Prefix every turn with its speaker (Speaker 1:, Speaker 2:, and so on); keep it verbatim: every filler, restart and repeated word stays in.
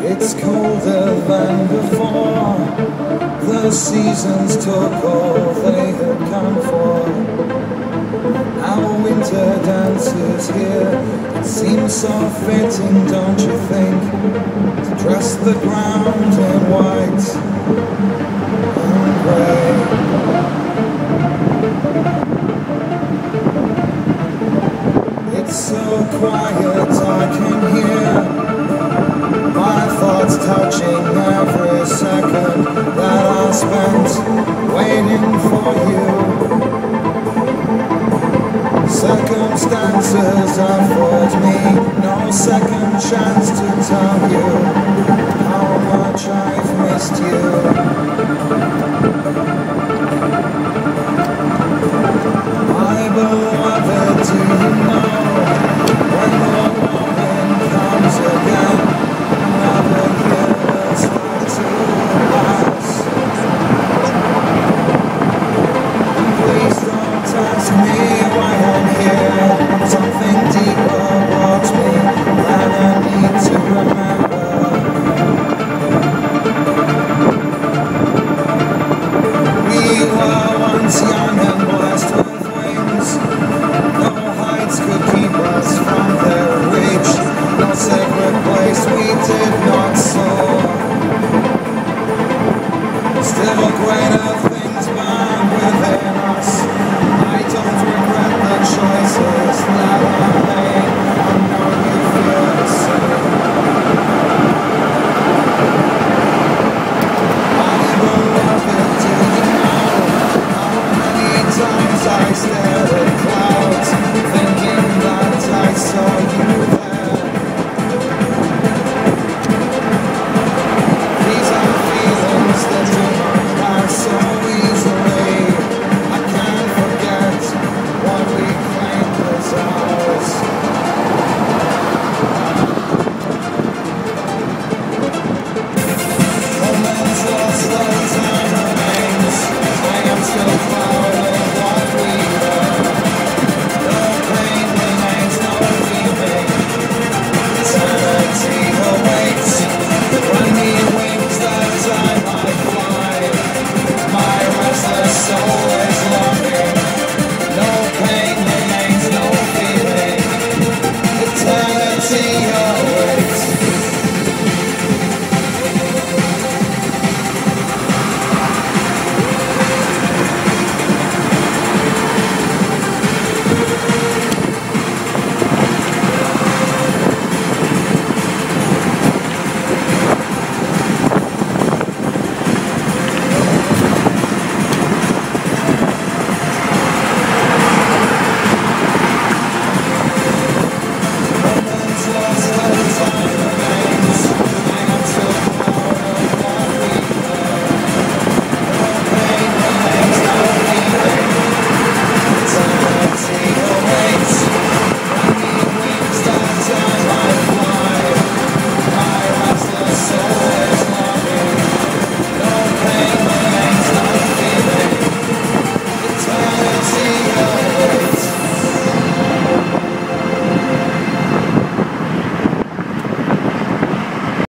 Speaker 1: It's colder than before. The seasons took all they had come for. Our winter dance is here. It seems so fitting, don't you think, to dress the ground in white and grey. It's so quiet I can hear my thoughts touching every second that I spent waiting for you. Circumstances afford me no second chance to tell you how much I've missed you.